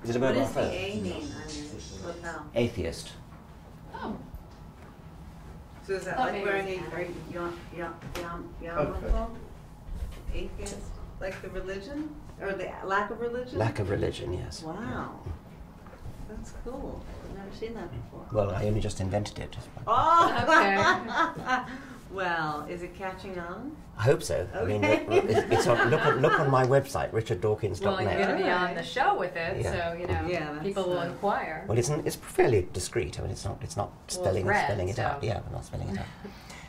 Is it a What mobile does the phone? A mean on your lapel? Atheist. Oh. So is that Oh, like maybe wearing it's a yarmulke? Atheist? Like the religion? Or the lack of religion? Lack of religion, yes. Wow. That's cool. I've never seen that before. Well, I only just invented it. Oh! Okay. Well, is it catching on? I hope so. I mean, Okay. it's on, look on my website, richarddawkins.net. Well, you're going to be on the show with it, Yeah. so you know Yeah, that's, people will inquire. Well, it's fairly discreet. I mean, it's not spelling read, it so. out. Yeah, we're not spelling it out.